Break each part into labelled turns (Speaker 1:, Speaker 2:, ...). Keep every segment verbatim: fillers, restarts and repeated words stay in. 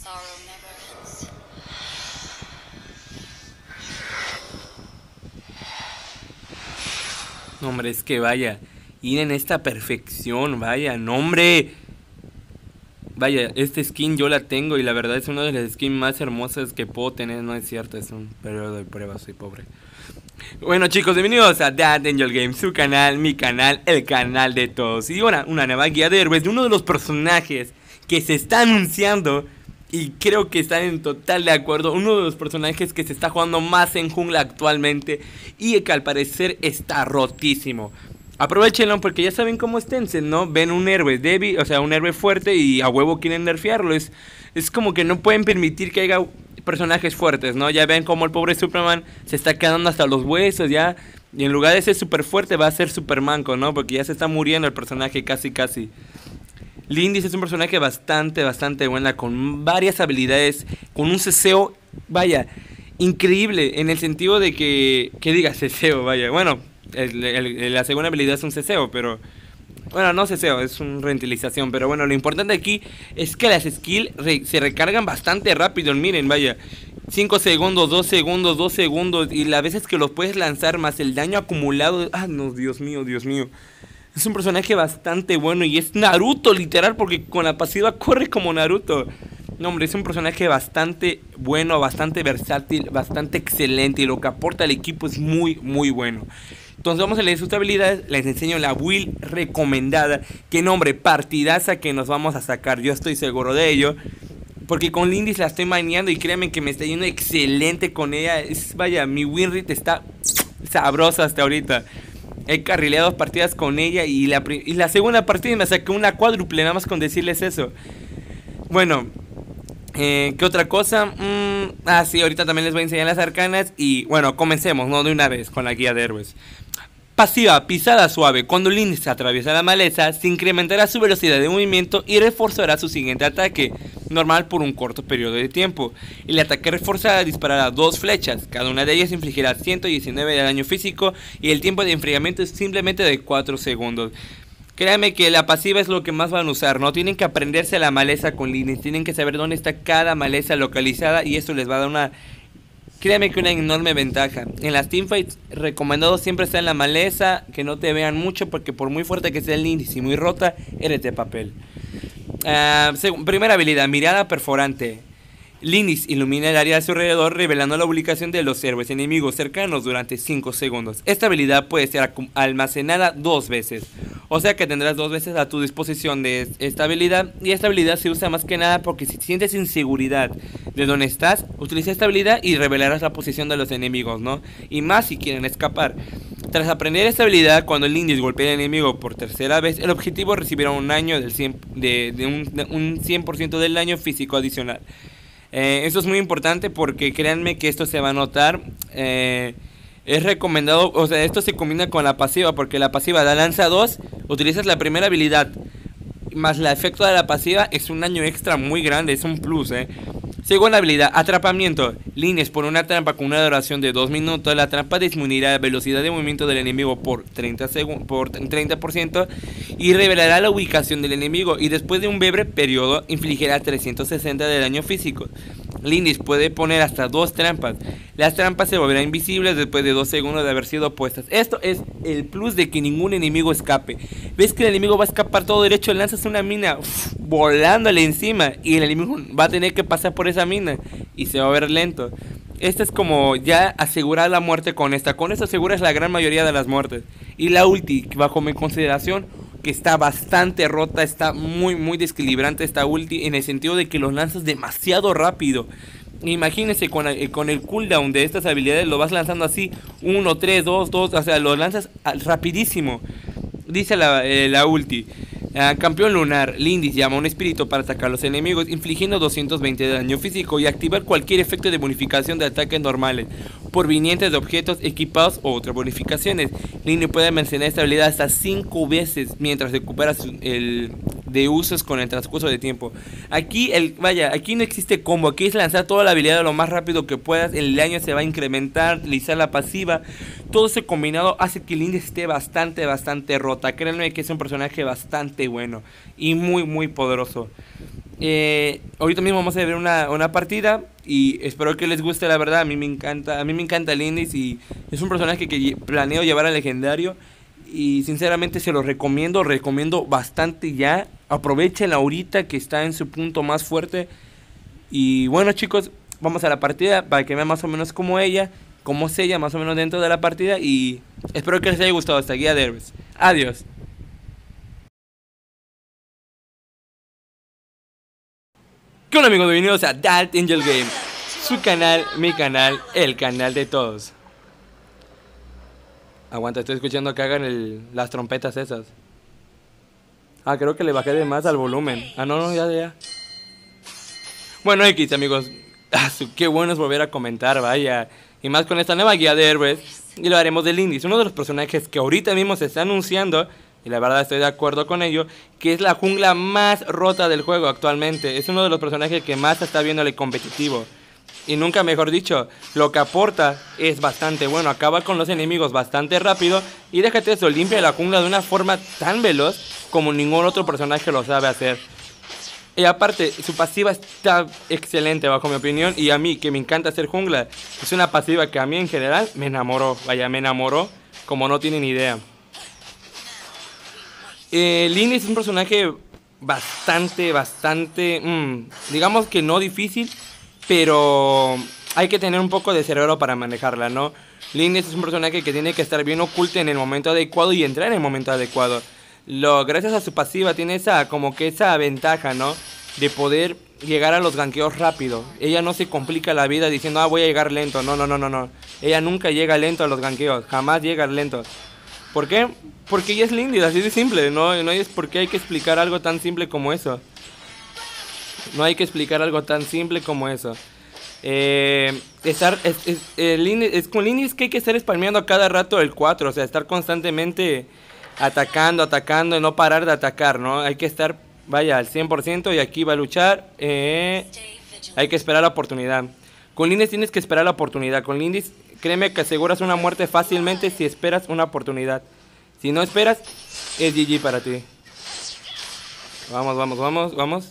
Speaker 1: No, hombre, es que vaya, ir en esta perfección, vaya, no, hombre. Vaya, este skin yo la tengo y la verdad es una de las skins más hermosas que puedo tener. No es cierto, es un periodo de prueba, soy pobre. Bueno, chicos, bienvenidos a That Angel Games, su canal, mi canal, el canal de todos. Y ahora, una nueva guía de héroes de uno de los personajes que se está anunciando. Y creo que están en total de acuerdo. Uno de los personajes que se está jugando más en jungla actualmente y que al parecer está rotísimo. Aprovechenlo porque ya saben cómo estén, ¿no? Ven un héroe débil, o sea, un héroe fuerte y a huevo quieren nerfearlo. Es, es como que no pueden permitir que haya personajes fuertes, ¿no? Ya ven como el pobre Superman se está quedando hasta los huesos ya. Y en lugar de ser súper fuerte va a ser super manco, ¿no? Porque ya se está muriendo el personaje casi casi. Lindis es un personaje bastante, bastante buena, con varias habilidades, con un ceseo, vaya, increíble, en el sentido de que, que diga ceseo, vaya, bueno, el, el, la segunda habilidad es un ceseo, pero, bueno, no ceseo, es una reutilización, pero bueno, lo importante aquí es que las skills re, se recargan bastante rápido, miren, vaya, cinco segundos, dos segundos, dos segundos, y las veces que los puedes lanzar más el daño acumulado, ah, no, Dios mío, Dios mío. Es un personaje bastante bueno y es Naruto, literal, porque con la pasiva corre como Naruto. No, hombre, es un personaje bastante bueno, bastante versátil, bastante excelente y lo que aporta al equipo es muy, muy bueno. Entonces vamos a leer sus habilidades, les enseño la build recomendada, que nombre, partidaza que nos vamos a sacar, yo estoy seguro de ello. Porque con Lindis la estoy maneando y créanme que me está yendo excelente con ella. Es, vaya, mi win rate está sabrosa hasta ahorita. He carrileado dos partidas con ella y la, y la segunda partida me saqué una cuádruple, nada más con decirles eso. Bueno, eh, ¿qué otra cosa? Mm, ah, sí, ahorita también les voy a enseñar las arcanas. Y bueno, comencemos, ¿no? De una vez con la guía de héroes. Pasiva, pisada suave. Cuando Lindis atraviesa la maleza, se incrementará su velocidad de movimiento y reforzará su siguiente ataque, normal por un corto periodo de tiempo. El ataque reforzado disparará dos flechas, cada una de ellas infligirá ciento diecinueve de daño físico y el tiempo de enfriamiento es simplemente de cuatro segundos. Créanme que la pasiva es lo que más van a usar, ¿no? Tienen que aprenderse la maleza con Lindis, tienen que saber dónde está cada maleza localizada y esto les va a dar una... Créame que una enorme ventaja. En las teamfights, recomendado siempre estar en la maleza, que no te vean mucho, porque por muy fuerte que sea el Lindis y muy rota, eres de papel. Uh, primera habilidad, mirada perforante. Lindis ilumina el área a su alrededor, revelando la ubicación de los héroes enemigos cercanos durante cinco segundos. Esta habilidad puede ser almacenada dos veces, o sea que tendrás dos veces a tu disposición de esta habilidad. Y esta habilidad se usa más que nada porque si sientes inseguridad de dónde estás, utiliza esta habilidad y revelarás la posición de los enemigos, ¿no? Y más si quieren escapar. Tras aprender esta habilidad, cuando el Lindis golpea al enemigo por tercera vez, el objetivo recibirá un daño del cien, de, de un, de un cien por ciento del daño físico adicional. Eh, esto es muy importante porque créanme que esto se va a notar. Eh, es recomendado, o sea, esto se combina con la pasiva, porque la pasiva da lanza dos, utilizas la primera habilidad más el efecto de la pasiva, es un daño extra muy grande, es un plus, eh. Segunda habilidad, atrapamiento. Lindis por una trampa con una duración de dos minutos. La trampa disminuirá la velocidad de movimiento del enemigo por treinta por ciento y revelará la ubicación del enemigo. Y después de un breve periodo, infligirá trescientos sesenta de daño físico. Lindis puede poner hasta dos trampas. Las trampas se volverán invisibles después de dos segundos de haber sido puestas. Esto es el plus de que ningún enemigo escape. Ves que el enemigo va a escapar todo derecho, lanzas una mina uf, volándole encima y el enemigo va a tener que pasar por esa mina y se va a ver lento. Esta es como ya asegurar la muerte con esta. Con esto aseguras la gran mayoría de las muertes. Y la ulti, bajo mi consideración, que está bastante rota, está muy muy desequilibrante esta ulti, en el sentido de que los lanzas demasiado rápido. Imagínense con el, con el cooldown de estas habilidades, lo vas lanzando así, uno, tres, dos, dos, o sea, lo lanzas rapidísimo. Dice la, eh, la ulti. Uh, campeón lunar, Lindis llama a un espíritu para atacar a los enemigos, infligiendo doscientos veinte de daño físico y activar cualquier efecto de bonificación de ataques normales, provenientes de objetos equipados o otras bonificaciones. Lindis puede mencionar esta habilidad hasta cinco veces mientras recupera su, el de usos con el transcurso de tiempo. Aquí, el, vaya, aquí no existe combo, aquí es lanzar toda la habilidad lo más rápido que puedas, el daño se va a incrementar, utilizar la pasiva. Todo ese combinado hace que Lindis esté bastante, bastante rota. Créanme que es un personaje bastante bueno y muy, muy poderoso. Eh, ahorita mismo vamos a ver una, una partida y espero que les guste, la verdad. A mí me encanta, a mí me encanta Lindis y es un personaje que lle- planeo llevar al legendario y sinceramente se lo recomiendo, recomiendo bastante ya. Aprovechen ahorita que está en su punto más fuerte. Y bueno, chicos, vamos a la partida para que vean más o menos como ella, cómo es ella más o menos dentro de la partida y espero que les haya gustado esta guía de héroes. Adiós. ¿Qué onda, amigos? Bienvenidos a That Angel Game, su canal, mi canal, el canal de todos. Aguanta, estoy escuchando que hagan el, las trompetas esas. Ah, creo que le bajé de más al volumen. Ah, no, no, ya, ya. Bueno, X, amigos. Ah, su- qué bueno es volver a comentar, vaya. Y más con esta nueva guía de héroes. Y lo haremos de Lindis, uno de los personajes que ahorita mismo se está anunciando. Y la verdad estoy de acuerdo con ello. Que es la jungla más rota del juego actualmente. Es uno de los personajes que más se está viendo el competitivo. Y nunca mejor dicho, lo que aporta es bastante bueno. Acaba con los enemigos bastante rápido. Y déjate eso, limpia la jungla de una forma tan veloz como ningún otro personaje lo sabe hacer. Y aparte, su pasiva está excelente bajo mi opinión. Y a mí, que me encanta hacer jungla, es una pasiva que a mí en general me enamoró. Vaya, me enamoró como no tienen idea. Eh, Lynn es un personaje bastante, bastante, mm, digamos que no difícil, pero hay que tener un poco de cerebro para manejarla, ¿no? Lynn es un personaje que tiene que estar bien oculto en el momento adecuado y entrar en el momento adecuado. Lo, gracias a su pasiva tiene esa, como que esa ventaja, ¿no? De poder llegar a los ganqueos rápido. Ella no se complica la vida diciendo, ah, voy a llegar lento. No, no, no, no, no. Ella nunca llega lento a los ganqueos, jamás llega lento. ¿Por qué? Porque ella es Lindy, así de simple, ¿no? No es porque hay que explicar algo tan simple como eso. No hay que explicar algo tan simple como eso. Eh, estar, es, es, eh, Lindy, es, con Lindy es que hay que estar spameando a cada rato el cuatro, o sea, estar constantemente atacando, atacando y no parar de atacar, ¿no? Hay que estar, vaya, al cien por ciento y aquí va a luchar. Eh, hay que esperar la oportunidad. Con Lindy tienes que esperar la oportunidad. Con Lindy, créeme que aseguras una muerte fácilmente si esperas una oportunidad. Si no esperas, es G G para ti. Vamos, vamos, vamos, vamos.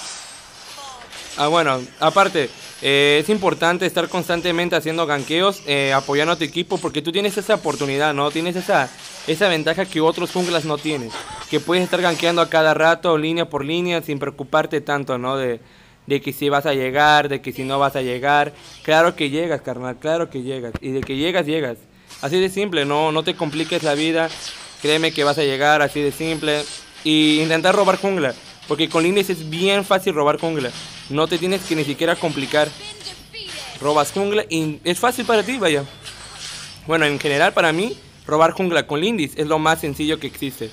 Speaker 1: Ah, bueno, aparte, eh, es importante estar constantemente haciendo ganqueos, eh, apoyando a tu equipo, porque tú tienes esa oportunidad, ¿no? Tienes esa, esa ventaja que otros junglas no tienen. Que puedes estar ganqueando a cada rato, línea por línea, sin preocuparte tanto, ¿no? De, de que si vas a llegar, de que si no vas a llegar. Claro que llegas, carnal, claro que llegas. Y de que llegas, llegas. Así de simple, no, no te compliques la vida. Créeme que vas a llegar, así de simple. Y intentar robar jungla. Porque con Lynx es bien fácil robar jungla. No te tienes que ni siquiera complicar. Robas jungla y es fácil para ti, vaya. Bueno, en general para mí, robar jungla con Lynx es lo más sencillo que existe.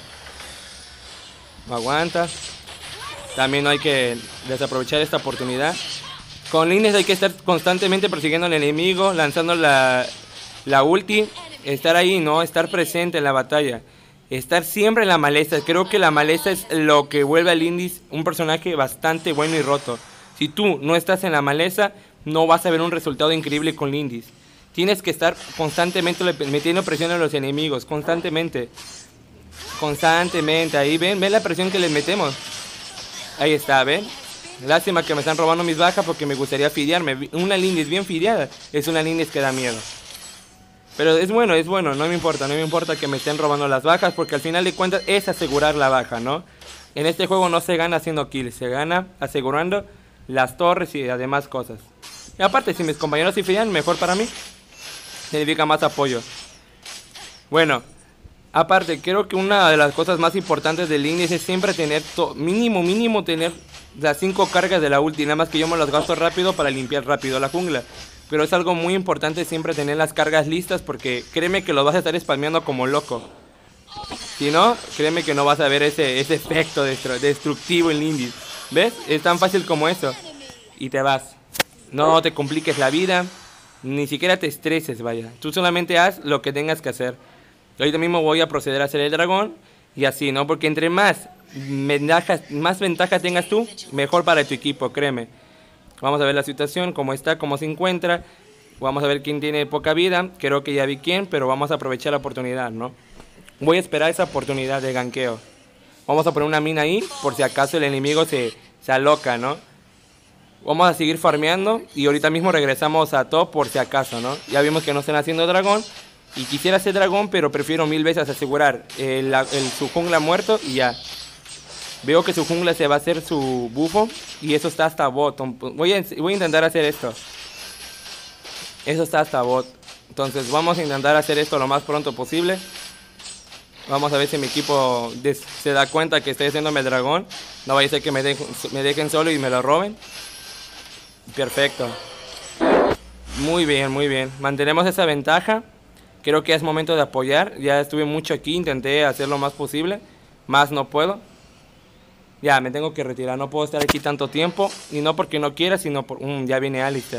Speaker 1: Aguanta. También no hay que desaprovechar esta oportunidad. Con Lynx hay que estar constantemente persiguiendo al enemigo, lanzando la, la ulti. Estar ahí, ¿no? Estar presente en la batalla. Estar siempre en la maleza. Creo que la maleza es lo que vuelve a Lynx un personaje bastante bueno y roto. Si tú no estás en la maleza, no vas a ver un resultado increíble con Lynx. Tienes que estar constantemente metiendo presión a los enemigos. Constantemente. Constantemente. Ahí ven, ven la presión que les metemos. Ahí está, ven. Lástima que me están robando mis bajas porque me gustaría fidearme. Una Lynx bien fideada es una Lynx que da miedo. Pero es bueno, es bueno, no me importa, no me importa que me estén robando las bajas porque al final de cuentas es asegurar la baja, ¿no? En este juego no se gana haciendo kills, se gana asegurando las torres y además cosas. Y aparte, si mis compañeros se fijan, mejor para mí. Significa más apoyo. Bueno, aparte, creo que una de las cosas más importantes del Lynx es siempre tener, mínimo, mínimo tener las cinco cargas de la ulti. Nada más que yo me las gasto rápido para limpiar rápido la jungla. Pero es algo muy importante siempre tener las cargas listas porque créeme que lo vas a estar spameando como loco. Si no, créeme que no vas a ver ese, ese efecto destru destructivo en Lynx. ¿Ves? Es tan fácil como eso. Y te vas. No te compliques la vida. Ni siquiera te estreses, vaya. Tú solamente haz lo que tengas que hacer. Ahorita mismo voy a proceder a hacer el dragón. Y así, ¿no? Porque entre más ventajas, más ventajas tengas tú, mejor para tu equipo, créeme. Vamos a ver la situación, cómo está, cómo se encuentra. Vamos a ver quién tiene poca vida. Creo que ya vi quién, pero vamos a aprovechar la oportunidad, ¿no? Voy a esperar esa oportunidad de ganqueo. Vamos a poner una mina ahí, por si acaso el enemigo se, se aloca, ¿no? Vamos a seguir farmeando y ahorita mismo regresamos a top por si acaso, ¿no? Ya vimos que no están haciendo dragón y quisiera hacer dragón, pero prefiero mil veces asegurar el, el, su jungla muerto y ya. Veo que su jungla se va a hacer su bufo y eso está hasta bot. Voy a, voy a intentar hacer esto. Eso está hasta bot. Entonces vamos a intentar hacer esto lo más pronto posible. Vamos a ver si mi equipo se da cuenta que estoy haciéndome el dragón. No vaya a ser que me dejen, me dejen solo y me lo roben. Perfecto. Muy bien, muy bien. Mantenemos esa ventaja. Creo que es momento de apoyar. Ya estuve mucho aquí, intenté hacer lo más posible. Más no puedo. Ya, me tengo que retirar. No puedo estar aquí tanto tiempo. Y no porque no quiera, sino por... Um, ya viene Alistar.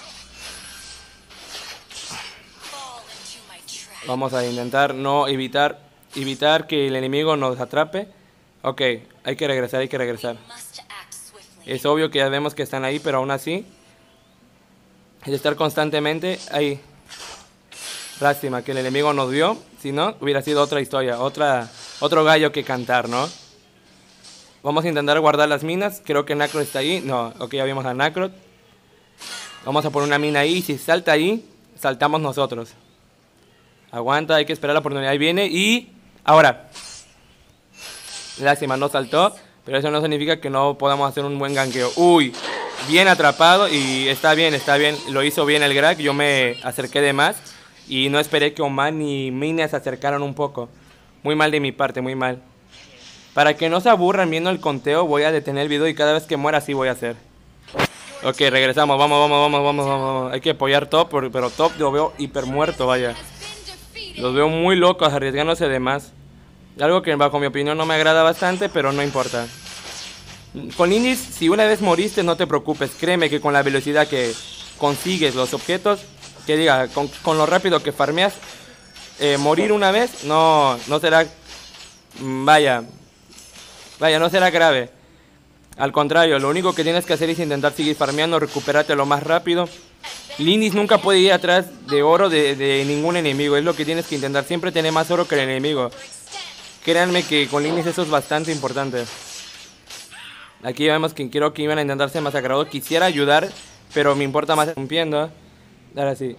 Speaker 1: Vamos a intentar no evitar, evitar que el enemigo nos atrape. Ok, hay que regresar, hay que regresar. Es obvio que ya vemos que están ahí, pero aún así es estar constantemente ahí. Lástima que el enemigo nos vio. Si no, hubiera sido otra historia, otra, otro gallo que cantar, ¿no? Vamos a intentar guardar las minas. Creo que Nacrot está ahí. No, ok, ya vimos a Nacrot. Vamos a poner una mina ahí. Si salta ahí, saltamos nosotros. Aguanta, hay que esperar la oportunidad. Ahí viene y... Ahora. Lástima, no saltó. Pero eso no significa que no podamos hacer un buen ganqueo. Uy, bien atrapado y está bien, está bien. Lo hizo bien el Grag, yo me acerqué de más. Y no esperé que Oman y Mina se acercaran un poco. Muy mal de mi parte, muy mal. Para que no se aburran viendo el conteo, voy a detener el video y cada vez que muera así voy a hacer. Ok, regresamos, vamos, vamos, vamos, vamos, vamos. Hay que apoyar top, pero top lo veo hiper muerto, vaya. Los veo muy locos, arriesgándose de más. Algo que bajo mi opinión no me agrada bastante, pero no importa. Con Inis, si una vez moriste, no te preocupes. Créeme que con la velocidad que consigues los objetos, que diga, con, con lo rápido que farmeas, eh, morir una vez no, no será... Vaya, vaya, no será grave. Al contrario, lo único que tienes que hacer es intentar seguir farmeando, recuperarte lo más rápido. Inis nunca puede ir atrás de oro de, de ningún enemigo. Es lo que tienes que intentar, siempre tener más oro que el enemigo. Créanme que con Inis eso es bastante importante. Aquí vemos que creo que iban a intentar ser masacrados. Quisiera ayudar, pero me importa más rompiendo. Ahora sí.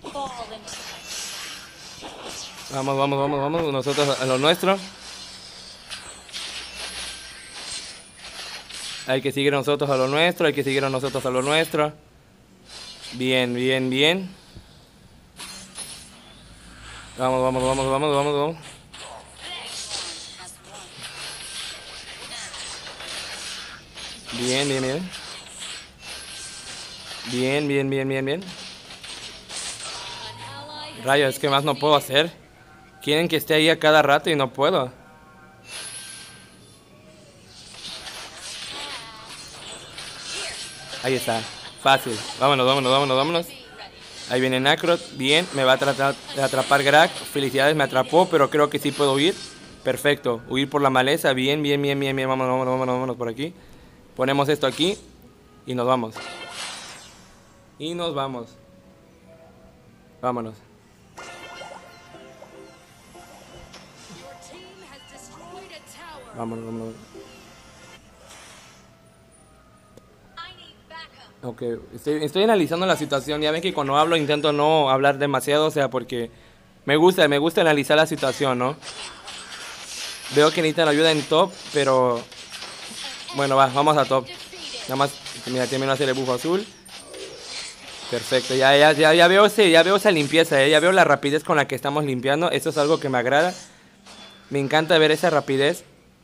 Speaker 1: Vamos, vamos, vamos, vamos. Nosotros a lo nuestro. Hay que seguir nosotros a lo nuestro. Hay que seguir a nosotros a lo nuestro. Bien, bien, bien. Vamos, vamos, vamos, vamos, vamos, vamos. Bien, bien, bien. Bien, bien, bien, bien, bien. Rayos, es que más no puedo hacer. Quieren que esté ahí a cada rato y no puedo. Ahí está. Fácil. Vámonos, vámonos, vámonos, vámonos. Ahí viene Nacrot. Bien, me va a tratar de atrapar Grag. Felicidades, me atrapó, pero creo que sí puedo huir. Perfecto. Huir por la maleza. Bien, bien, bien, bien, bien. Vámonos, vámonos, vámonos, vámonos por aquí. Ponemos esto aquí y nos vamos. Y nos vamos. Vámonos. Vámonos, vámonos. Ok, estoy, estoy analizando la situación. Ya ven que cuando hablo intento no hablar demasiado, o sea, porque me gusta, me gusta analizar la situación, ¿no? Veo que necesitan ayuda en top, pero... Bueno, va, vamos a top. Nada más, mira, termino de hacer el bufo azul. Perfecto, ya, ya, ya, ya veo ese, ya veo esa limpieza, ¿eh? Ya veo la rapidez con la que estamos limpiando. Eso es algo que me agrada. Me encanta ver esa rapidez.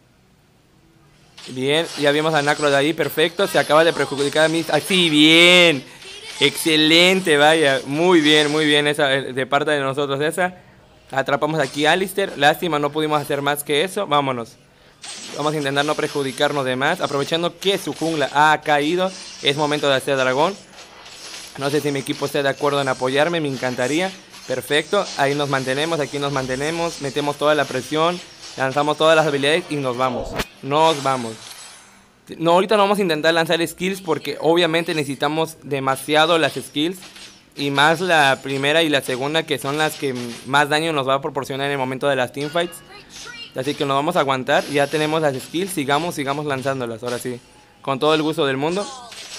Speaker 1: Bien, ya vimos a Nacrot de ahí, perfecto. Se acaba de perjudicar a mí. Así, bien. Excelente, vaya. Muy bien, muy bien esa de parte de nosotros esa. Atrapamos aquí a Alistar. Lástima, no pudimos hacer más que eso. Vámonos. Vamos a intentar no perjudicarnos de más. Aprovechando que su jungla ha caído, es momento de hacer dragón. No sé si mi equipo esté de acuerdo en apoyarme, me encantaría. Perfecto, ahí nos mantenemos, aquí nos mantenemos. Metemos toda la presión, lanzamos todas las habilidades y nos vamos. Nos vamos. No, ahorita no vamos a intentar lanzar skills porque obviamente necesitamos demasiado las skills. Y más la primera y la segunda, que son las que más daño nos va a proporcionar en el momento de las teamfights. Así que nos vamos a aguantar, ya tenemos las skills, sigamos, sigamos lanzándolas, ahora sí. Con todo el gusto del mundo.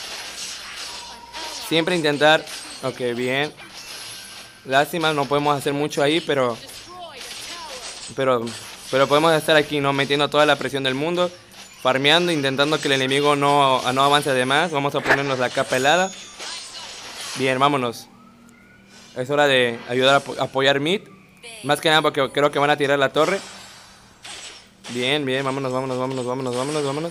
Speaker 1: Siempre intentar... Ok, bien. Lástima, no podemos hacer mucho ahí, pero... Pero... Pero podemos estar aquí, ¿no? Metiendo toda la presión del mundo. Farmeando, intentando que el enemigo no, no avance de más. Vamos a ponernos la capa helada. Bien, vámonos. Es hora de ayudar a apoyar mid. Más que nada porque creo que van a tirar la torre. Bien, bien, vámonos, vámonos, vámonos, vámonos, vámonos, vámonos.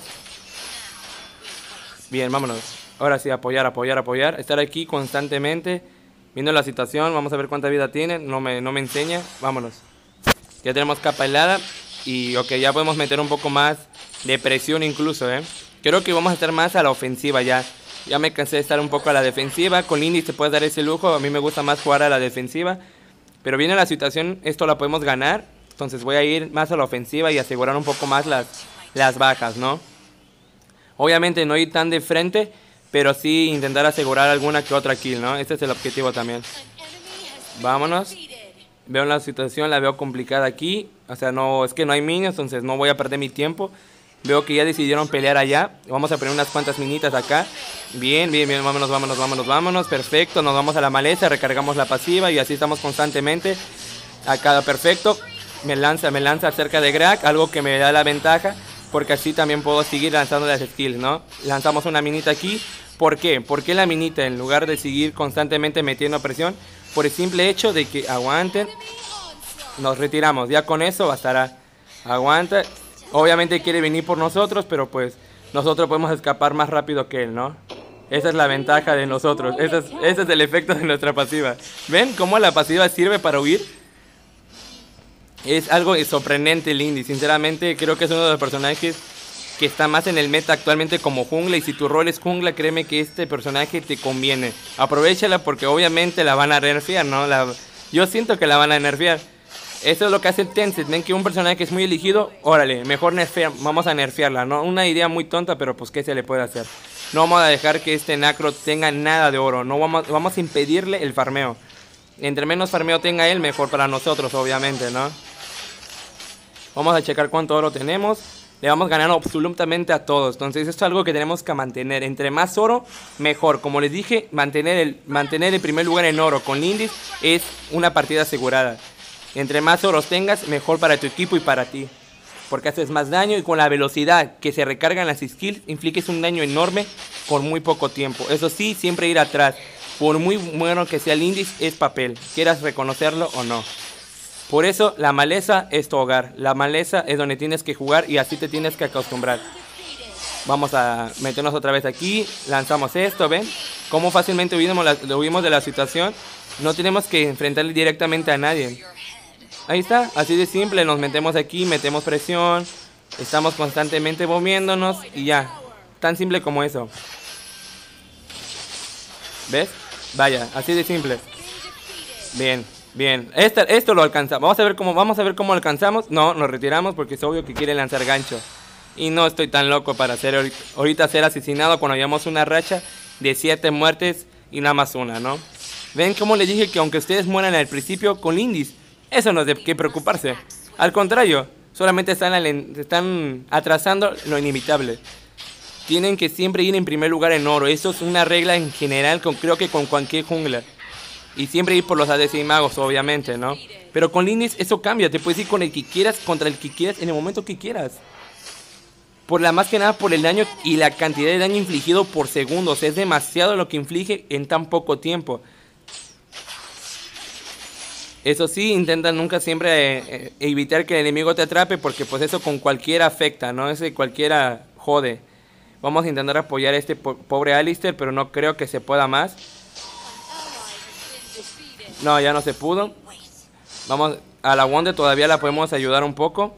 Speaker 1: Bien, vámonos. Ahora sí, apoyar, apoyar, apoyar. Estar aquí constantemente, viendo la situación. Vamos a ver cuánta vida tiene. No me, no me enseña. Vámonos. Ya tenemos capa helada. Y ok, ya podemos meter un poco más de presión incluso, ¿eh? Creo que vamos a estar más a la ofensiva ya. Ya me cansé de estar un poco a la defensiva. Con Indy te puedes dar ese lujo. A mí me gusta más jugar a la defensiva. Pero viene la situación, esto la podemos ganar. Entonces voy a ir más a la ofensiva y asegurar un poco más las, las bajas, ¿no? Obviamente no ir tan de frente, pero sí intentar asegurar alguna que otra kill, ¿no? Este es el objetivo también. Vámonos. Veo la situación, la veo complicada aquí. O sea, no, es que no hay minions, entonces no voy a perder mi tiempo. Veo que ya decidieron pelear allá. Vamos a poner unas cuantas minitas acá. Bien, bien, bien, vámonos, vámonos, vámonos, vámonos. Perfecto, nos vamos a la maleza, recargamos la pasiva y así estamos constantemente. Acá, perfecto. Me lanza, me lanza cerca de Greg, algo que me da la ventaja. Porque así también puedo seguir lanzando las skills, ¿no? Lanzamos una minita aquí. ¿Por qué? ¿Por qué la minita en lugar de seguir constantemente metiendo presión? Por el simple hecho de que aguanten. Nos retiramos, ya con eso bastará. Aguanta. Obviamente quiere venir por nosotros, pero pues nosotros podemos escapar más rápido que él, ¿no? Esa es la ventaja de nosotros. Ese es, ese es el efecto de nuestra pasiva. ¿Ven cómo la pasiva sirve para huir? Es algo sorprendente el Indy. Sinceramente creo que es uno de los personajes que está más en el meta actualmente como jungla. Y si tu rol es jungla, créeme que este personaje te conviene. Aprovechala porque obviamente la van a nerfear, ¿no? La, yo siento que la van a nerfear. Eso es lo que hace Tencent. Ven que un personaje que es muy elegido, órale, mejor nerfear, vamos a nerfearla, ¿no? Una idea muy tonta, pero pues ¿qué se le puede hacer? No vamos a dejar que este Nacro tenga nada de oro. No vamos, vamos a impedirle el farmeo. Entre menos farmeo tenga él, mejor para nosotros, obviamente, ¿no? Vamos a checar cuánto oro tenemos. Le vamos ganando absolutamente a todos. Entonces esto es algo que tenemos que mantener. Entre más oro, mejor. Como les dije, mantener el, mantener el primer lugar en oro con Lindis es una partida asegurada. Entre más oros tengas, mejor para tu equipo y para ti. Porque haces más daño y con la velocidad que se recargan las skills, infliges un daño enorme por muy poco tiempo. Eso sí, siempre ir atrás. Por muy bueno que sea el Lindis, es papel. Quieras reconocerlo o no. Por eso la maleza es tu hogar. La maleza es donde tienes que jugar y así te tienes que acostumbrar. Vamos a meternos otra vez aquí. Lanzamos esto, ¿ven? Cómo fácilmente huimos, la, huimos de la situación. No tenemos que enfrentarle directamente a nadie. Ahí está, así de simple. Nos metemos aquí, metemos presión. Estamos constantemente moviéndonos y ya. Tan simple como eso. ¿Ves? Vaya, así de simple. Bien. Bien, esto, esto lo alcanzamos. Vamos a ver cómo, vamos a ver cómo alcanzamos. No, nos retiramos porque es obvio que quiere lanzar gancho. Y no estoy tan loco para hacer ahorita, ahorita ser asesinado cuando hayamos una racha de siete muertes y nada más una, ¿no? Ven cómo les dije que aunque ustedes mueran al principio con Lindis, eso no es de qué preocuparse. Al contrario, solamente están, están atrasando lo inevitable. Tienen que siempre ir en primer lugar en oro. Eso es una regla en general, con, creo que con cualquier jungla. Y siempre ir por los A D C y magos, obviamente, ¿no? Pero con Lindis eso cambia. Te puedes ir con el que quieras, contra el que quieras, en el momento que quieras. Por la más que nada por el daño y la cantidad de daño infligido por segundo. O sea, es demasiado lo que inflige en tan poco tiempo. Eso sí, intenta nunca siempre eh, evitar que el enemigo te atrape. Porque pues eso con cualquiera afecta, ¿no? Ese cualquiera jode. Vamos a intentar apoyar a este po pobre Alistar, pero no creo que se pueda más. No, ya no se pudo. Vamos, a la Wonder todavía la podemos ayudar un poco.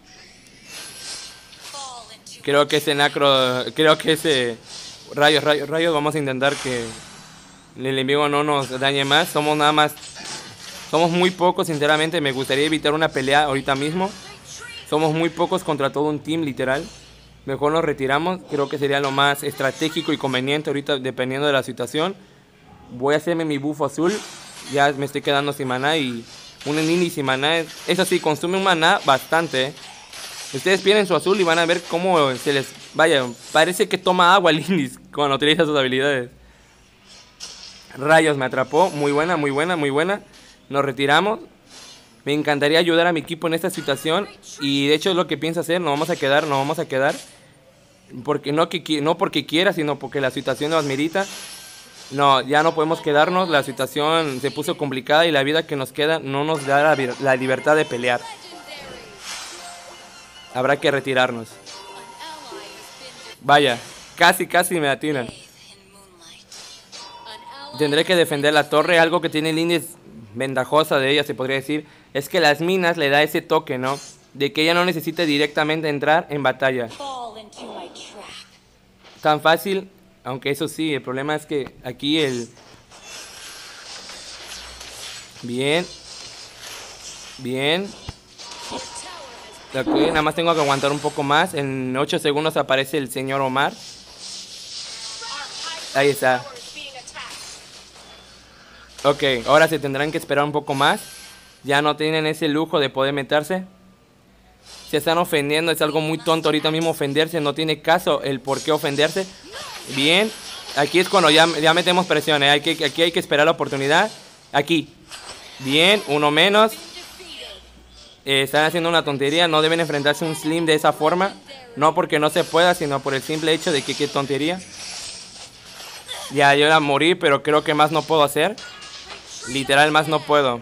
Speaker 1: Creo que ese Nacro, creo que ese rayos, rayos, rayos, vamos a intentar que el enemigo no nos dañe más. Somos nada más, somos muy pocos, sinceramente. Me gustaría evitar una pelea ahorita mismo. Somos muy pocos contra todo un team, literal. Mejor nos retiramos, creo que sería lo más estratégico y conveniente ahorita dependiendo de la situación. Voy a hacerme mi buffo azul. Ya me estoy quedando sin maná y un Nini sin maná, eso sí, consume un maná bastante, ¿eh? Ustedes pierden su azul y van a ver cómo se les Vaya, parece que toma agua Lindis cuando utiliza sus habilidades. Rayos, me atrapó. Muy buena, muy buena, muy buena. Nos retiramos. Me encantaría ayudar a mi equipo en esta situación. Y de hecho es lo que pienso hacer. Nos vamos a quedar, nos vamos a quedar. Porque no, que, no porque quiera, sino porque la situación nos merita. No, ya no podemos quedarnos. La situación se puso complicada y la vida que nos queda no nos da la, la libertad de pelear. Habrá que retirarnos. Vaya, casi, casi me atinan. Tendré que defender la torre. Algo que tiene Lindis ventajosa de ella, se podría decir, es que las minas le da ese toque, ¿no? De que ella no necesita directamente entrar en batalla. Tan fácil, aunque eso sí, el problema es que aquí el... Bien. Bien. Ok, nada más tengo que aguantar un poco más. En ocho segundos aparece el señor Omar. Ahí está. Ok, ahora se tendrán que esperar un poco más. Ya no tienen ese lujo de poder meterse. Se están ofendiendo, es algo muy tonto ahorita mismo ofenderse. No tiene caso el por qué ofenderse. Bien, aquí es cuando ya, ya metemos presión, ¿eh? Hay que, aquí hay que esperar la oportunidad. Aquí. Bien, uno menos. Eh, están haciendo una tontería, no deben enfrentarse a un Slim de esa forma. No porque no se pueda, sino por el simple hecho de que qué tontería. Ya, yo ya morí, pero creo que más no puedo hacer. Literal, más no puedo.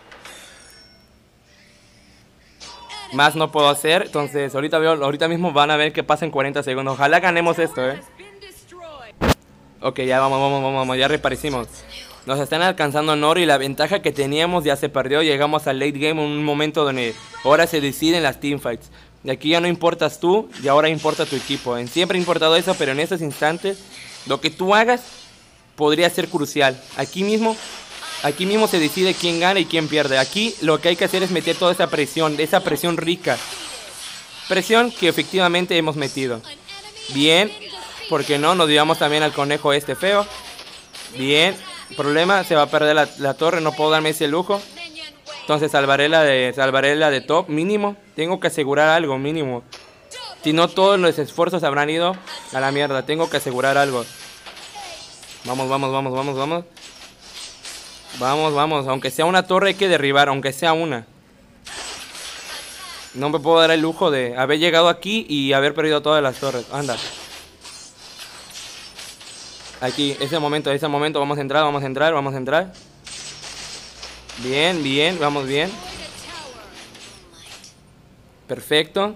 Speaker 1: Más no puedo hacer, entonces ahorita veo, ahorita mismo van a ver qué pasa en cuarenta segundos. Ojalá ganemos esto, eh. Ok, ya vamos, vamos, vamos, vamos, ya reaparecimos. Nos están alcanzando en oro y la ventaja que teníamos ya se perdió. Llegamos al late game en un momento donde ahora se deciden las teamfights. De aquí ya no importas tú y ahora importa tu equipo. En siempre ha importado eso, pero en estos instantes lo que tú hagas podría ser crucial. Aquí mismo, aquí mismo se decide quién gana y quién pierde. Aquí lo que hay que hacer es meter toda esa presión, esa presión rica. Presión que efectivamente hemos metido. Bien, porque no, nos llevamos también al conejo este feo. Bien. Problema, se va a perder la, la torre, no puedo darme ese lujo. Entonces salvaré la de salvaré la de top, mínimo. Tengo que asegurar algo, mínimo. Si no, todos los esfuerzos habrán ido a la mierda. Tengo que asegurar algo. Vamos, vamos, vamos, vamos, vamos. Vamos, vamos. Aunque sea una torre hay que derribar, aunque sea una. No me puedo dar el lujo de haber llegado aquí y haber perdido todas las torres. Anda. Aquí, ese momento, ese momento, vamos a entrar, vamos a entrar, vamos a entrar. Bien, bien, vamos bien. Perfecto.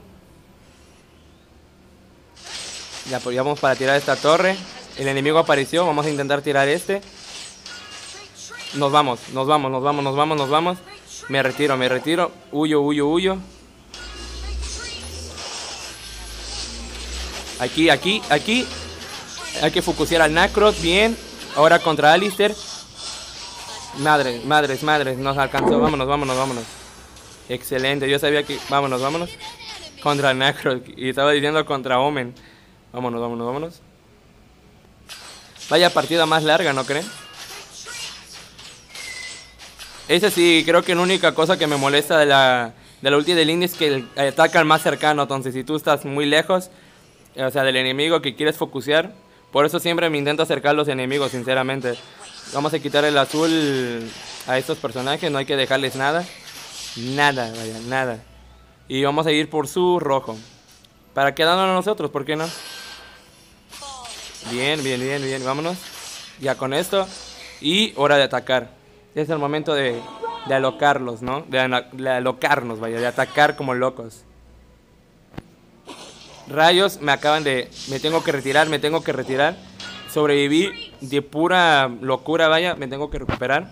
Speaker 1: Ya, pues ya vamos para tirar esta torre. El enemigo apareció, vamos a intentar tirar este. Nos vamos, nos vamos, nos vamos, nos vamos, nos vamos. Me retiro, me retiro. Huyo, huyo, huyo. Aquí, aquí, aquí. Hay que focusear al Nacros, bien. Ahora contra Alistair. Madres, madres, madres, nos alcanzó. Vámonos, vámonos, vámonos. Excelente, yo sabía que... Vámonos, vámonos. Contra Nacros, y estaba diciendo contra Omen. Vámonos, vámonos, vámonos. Vaya partida más larga, ¿no creen? Esa sí, creo que la única cosa que me molesta de la, de la ulti de Lindis es que el, ataca al más cercano. Entonces si tú estás muy lejos, o sea, del enemigo que quieres focusear, por eso siempre me intento acercar a los enemigos, sinceramente. Vamos a quitar el azul a estos personajes, no hay que dejarles nada. Nada, vaya, nada. Y vamos a ir por su rojo. Para quedarnos nosotros, ¿por qué no? Bien, bien, bien, bien, vámonos. Ya con esto. Y hora de atacar. Es el momento de, de alocarlos, ¿no? De, de alocarnos, vaya, de atacar como locos. Rayos, me acaban de... Me tengo que retirar, me tengo que retirar. Sobreviví de pura locura, vaya, me tengo que recuperar.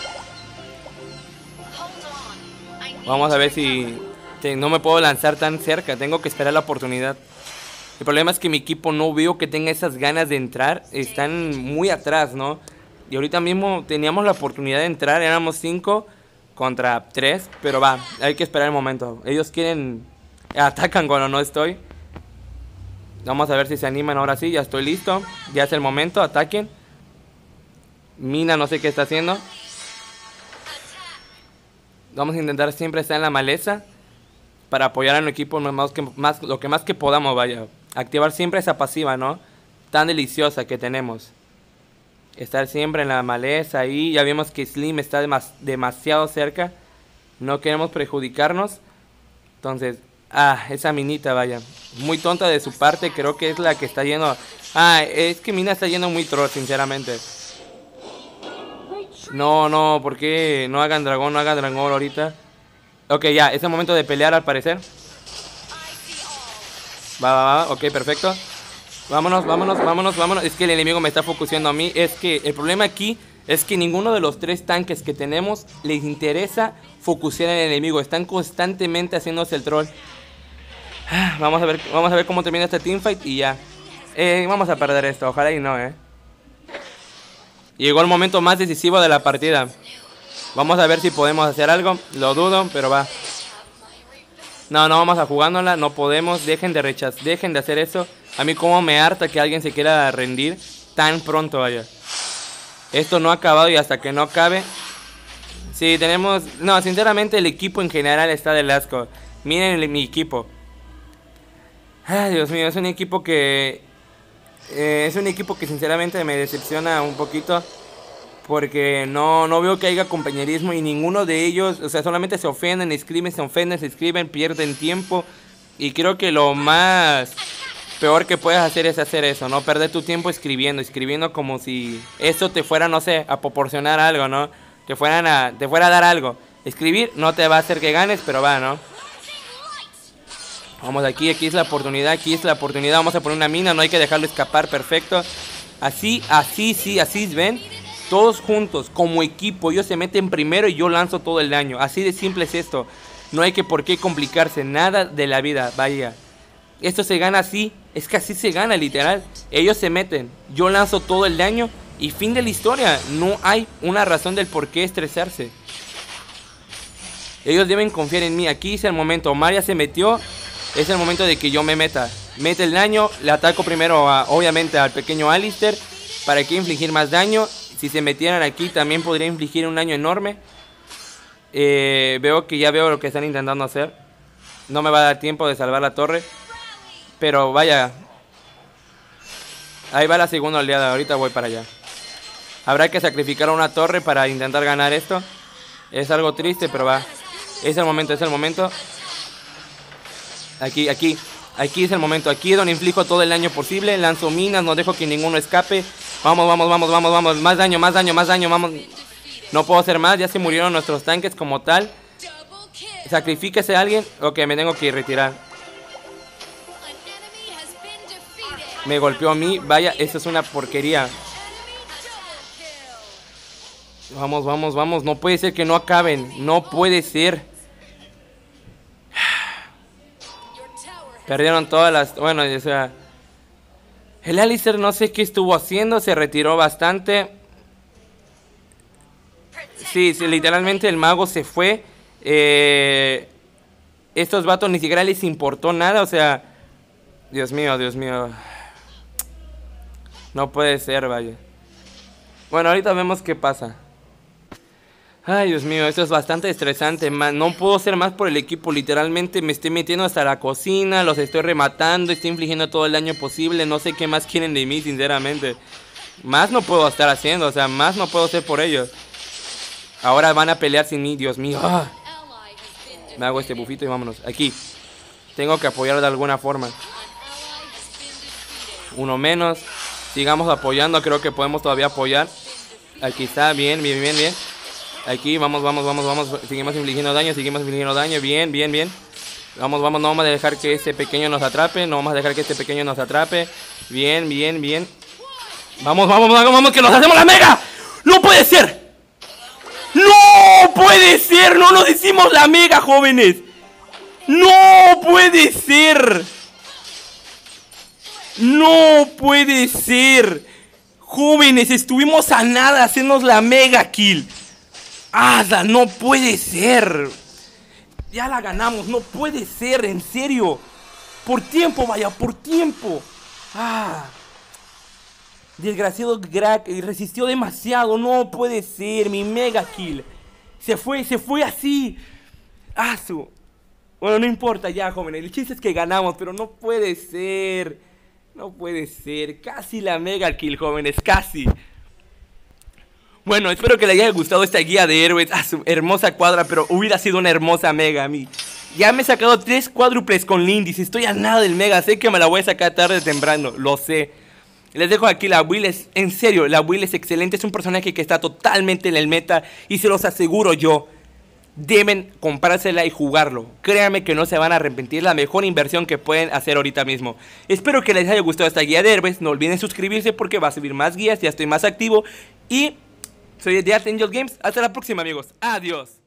Speaker 1: Vamos a ver si... No me puedo lanzar tan cerca, tengo que esperar la oportunidad. El problema es que mi equipo no veo que tenga esas ganas de entrar. Están muy atrás, ¿no? Y ahorita mismo teníamos la oportunidad de entrar. Éramos cinco contra tres. Pero va, hay que esperar el momento. Ellos quieren... Atacan cuando no estoy. Vamos a ver si se animan ahora sí. Ya estoy listo. Ya es el momento, ataquen. Mina no sé qué está haciendo. Vamos a intentar siempre estar en la maleza para apoyar a nuestro equipo más que, más, lo que más que podamos, vaya. Activar siempre esa pasiva, ¿no? Tan deliciosa que tenemos. Estar siempre en la maleza ahí. Ya vimos que Slim está demas demasiado cerca. No queremos perjudicarnos. Entonces, ah, esa minita, vaya. Muy tonta de su parte, creo que es la que está yendo... Ah, es que Mina está yendo muy troll, sinceramente. No, no, ¿por qué? No hagan dragón, no hagan dragón ahorita. Ok, ya, es el momento de pelear al parecer. Va, va, va, ok, perfecto. Vámonos, vámonos, vámonos, vámonos. Es que el enemigo me está focuseando a mí. Es que el problema aquí es que ninguno de los tres tanques que tenemos les interesa focusear al enemigo. Están constantemente haciéndose el troll. Vamos a ver, vamos a ver cómo termina este teamfight y ya. Eh, vamos a perder esto, ojalá y no, eh. Llegó el momento más decisivo de la partida. Vamos a ver si podemos hacer algo. Lo dudo, pero va. No, no vamos a jugándola, no podemos. Dejen de rechazar, dejen de hacer eso. A mí como me harta que alguien se quiera rendir tan pronto, vaya. Esto no ha acabado y hasta que no acabe. Sí, tenemos... No, sinceramente el equipo en general está del asco. Miren el, mi equipo. Ay, Dios mío, es un equipo que... Eh, es un equipo que sinceramente me decepciona un poquito. Porque no, no veo que haya compañerismo y ninguno de ellos, o sea, solamente se ofenden, escriben, se ofenden, se escriben, pierden tiempo. Y creo que lo más peor que puedes hacer es hacer eso, ¿no? Perder tu tiempo escribiendo, escribiendo como si eso te fuera, no sé, a proporcionar algo, ¿no? Te fueran a, te fuera a dar algo. Escribir no te va a hacer que ganes, pero va, ¿no? Vamos aquí, aquí es la oportunidad, aquí es la oportunidad. Vamos a poner una mina, no hay que dejarlo escapar, perfecto. Así, así, sí, así, ¿ven? Todos juntos, como equipo, ellos se meten primero y yo lanzo todo el daño. Así de simple es esto. No hay que por qué complicarse nada de la vida, vaya. Esto se gana así, es que así se gana literal. Ellos se meten, yo lanzo todo el daño y fin de la historia. No hay una razón del por qué estresarse. Ellos deben confiar en mí, aquí es el momento. Maria se metió, es el momento de que yo me meta. Mete el daño, le ataco primero a, obviamente al pequeño Alistar. Para que infligir más daño. Si se metieran aquí también podría infligir un daño enorme. Eh, veo que ya veo lo que están intentando hacer. No me va a dar tiempo de salvar la torre. Pero vaya. Ahí va la segunda oleada. Ahorita voy para allá. Habrá que sacrificar una torre para intentar ganar esto. Es algo triste, pero va. Es el momento, es el momento. Aquí, aquí. Aquí es el momento. Aquí es donde inflijo todo el daño posible. Lanzo minas, no dejo que ninguno escape. Vamos, vamos, vamos, vamos, vamos. Más daño, más daño, más daño, vamos. No puedo hacer más, ya se murieron nuestros tanques como tal. Sacrifíquese a alguien. Ok, me tengo que retirar. Me golpeó a mí, vaya, eso es una porquería. Vamos, vamos, vamos, no puede ser que no acaben. No puede ser. Perdieron todas las... Bueno, o sea... El Alistar no sé qué estuvo haciendo, se retiró bastante. Sí, sí, literalmente el mago se fue. Eh, estos vatos ni siquiera les importó nada, o sea... Dios mío, Dios mío. No puede ser, vaya. Bueno, ahorita vemos qué pasa. Ay, Dios mío, esto es bastante estresante, man. No puedo hacer más por el equipo. Literalmente me estoy metiendo hasta la cocina. Los estoy rematando, estoy infligiendo todo el daño posible. No sé qué más quieren de mí, sinceramente. Más no puedo estar haciendo, o sea, más no puedo hacer por ellos. Ahora van a pelear sin mí, Dios mío. ¡Ah! Me hago este bufito y vámonos. Aquí. Tengo que apoyar de alguna forma. Uno menos. Sigamos apoyando, creo que podemos todavía apoyar. Aquí está, bien, bien, bien, bien. Aquí, vamos, vamos, vamos, vamos. Seguimos infligiendo daño, seguimos infligiendo daño. Bien, bien, bien. Vamos, vamos, no vamos a dejar que este pequeño nos atrape. No vamos a dejar que este pequeño nos atrape. Bien, bien, bien. Vamos, vamos, vamos, vamos, que nos hacemos la mega. ¡No puede ser! ¡No puede ser! ¡No nos hicimos la mega, jóvenes! ¡No puede ser! ¡No puede ser! Jóvenes, estuvimos a nada de hacernos la mega kill. ¡Ada! ¡No puede ser! Ya la ganamos, no puede ser, en serio. Por tiempo, vaya, por tiempo. ¡Ah! Desgraciado Crack resistió demasiado, no puede ser, mi mega kill. Se fue, se fue así. ¡Ah, su! Bueno, no importa ya, jóvenes. El chiste es que ganamos, pero no puede ser. No puede ser. Casi la mega kill, jóvenes. Casi. Bueno, espero que les haya gustado esta guía de héroes. Ah, su hermosa cuadra, pero hubiera sido una hermosa mega a mí. Ya me he sacado tres cuádruples con Lindis. Estoy a nada del mega. Sé que me la voy a sacar tarde o temprano. Lo sé. Les dejo aquí la Will. Es, en serio, la Will es excelente. Es un personaje que está totalmente en el meta. Y se los aseguro yo. Deben comprársela y jugarlo. Créanme que no se van a arrepentir. La mejor inversión que pueden hacer ahorita mismo. Espero que les haya gustado esta guía de héroes. No olviden suscribirse porque va a subir más guías. Ya estoy más activo. Y soy de Art Angel Games. Hasta la próxima, amigos. Adiós.